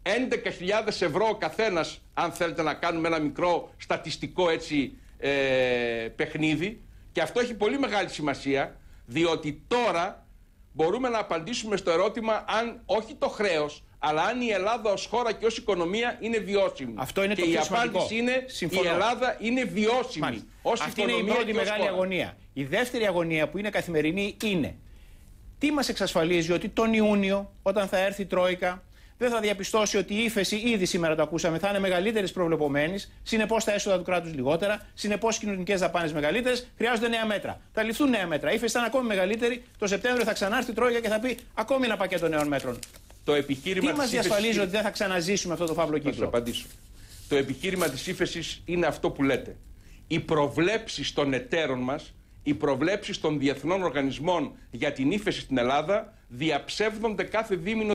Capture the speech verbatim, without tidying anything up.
έντεκα χιλιάδες ευρώ ο καθένας, αν θέλετε να κάνουμε ένα μικρό στατιστικό έτσι ε, παιχνίδι, και αυτό έχει πολύ μεγάλη σημασία, διότι τώρα μπορούμε να απαντήσουμε στο ερώτημα αν όχι το χρέος, αλλά αν η Ελλάδα ως χώρα και ως οικονομία είναι βιώσιμη. Αυτό είναι και το η πιο απάντηση σημαντικό. είναι Συμφωνώ. η Ελλάδα είναι βιώσιμη. Μάλιστα. Ως Αυτή οικονομία είναι η πρώτη και ως μεγάλη χώρα. αγωνία. Η δεύτερη αγωνία, που είναι καθημερινή, είναι τι μας εξασφαλίζει ότι τον Ιούνιο, όταν θα έρθει η Τρόικα, δεν θα διαπιστώσει ότι η ύφεση, ήδη σήμερα το ακούσαμε, θα είναι μεγαλύτερη προβλεπωμένη, συνεπώς τα έσοδα του κράτους λιγότερα, συνεπώς οι κοινωνικές δαπάνες μεγαλύτερες, χρειάζονται νέα μέτρα. Θα ληφθούν νέα μέτρα. Η ύφεση θα είναι ακόμη μεγαλύτερη, το Σεπτέμβριο θα ξανάρθει η Τρόικα και θα πει ακόμη ένα πακέτο νέων μέτρων. Το επιχείρημα τι μας διασφαλίζει ύφεσης... ότι δεν θα ξαναζήσουμε αυτό το φαύλο κύκλο? Θα σας απαντήσω. Το επιχείρημα της ύφεσης είναι αυτό που λέτε. Οι προβλέψεις των εταίρων μας, οι προβλέψεις των διεθνών οργανισμών για την ύφεση στην Ελλάδα διαψεύδονται κάθε δίμηνο